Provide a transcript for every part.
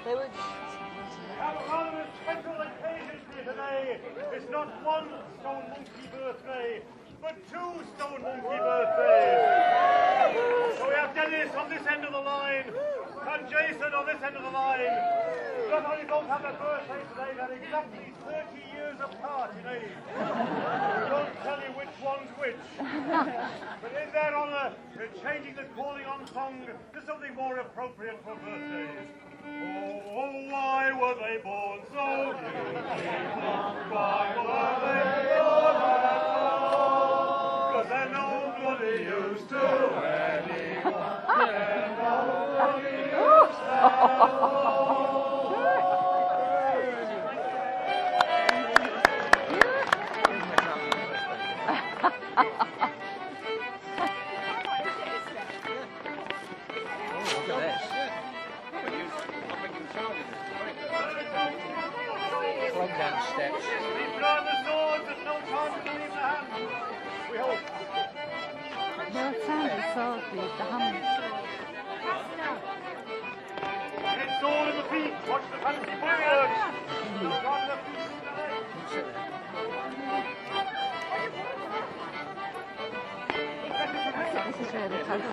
have a rather special occasion here today. It's not one stone monkey birthday, but two stone monkey birthdays. So we have Dennis on this end of the line and Jason on this end of the line. Not only both have their birthdays today, they're exactly 30 years apart in age. We won't tell you which one's which. But in their honour, we're changing the calling on song to something more appropriate for birthdays. Oh, why were they born so beautiful? Why were they born at all? 'Cause they're nobody used to anyone. They're nobody used to down steps. Keep drawing the swords, there's no time to leave the hand. We hope. No time to sword, leave the hand. Get sword in the feet, watch the fancy fireworks. Got the feet in the leg. This is really clever.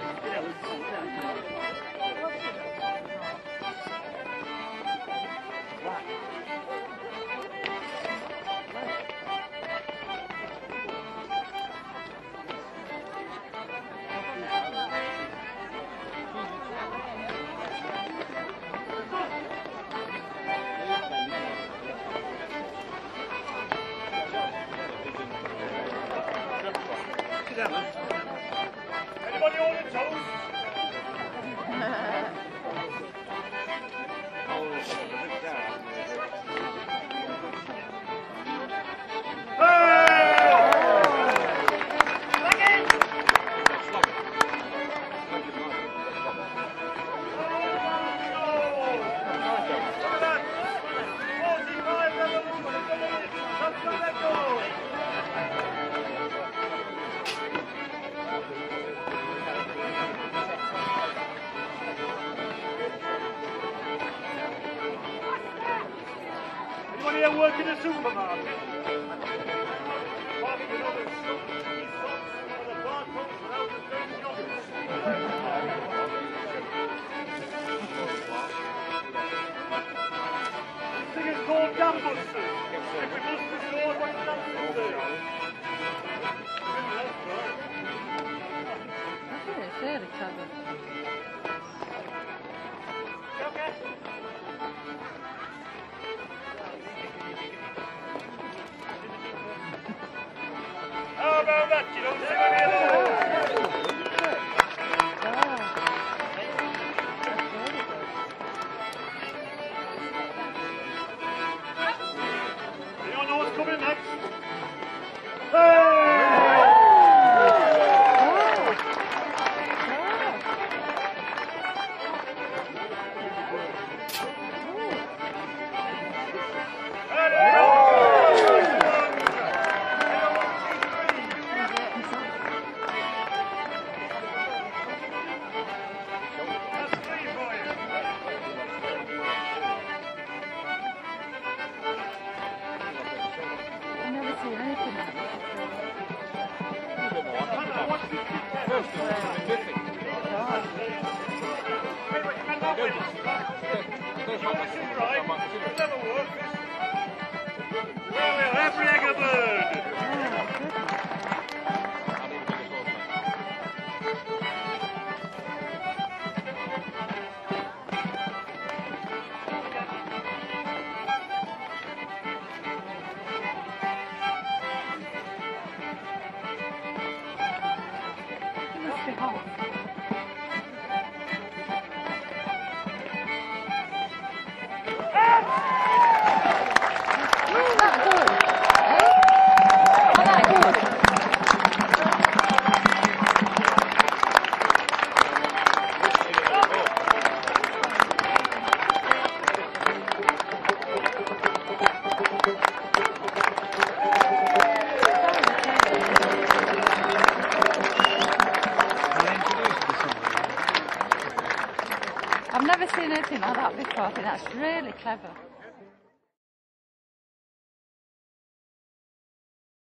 Anybody on the toast? Anybody here work in a supermarket? Probably know that these socks are the barcodes without the same joggers. This thing is called Dambusters. If we bust the stores, what does Dambusters do? It's really clever. Okay. How about that? You don't sing with me at all. Anyone know what's coming next? never seen anything like that before. I think that's really clever.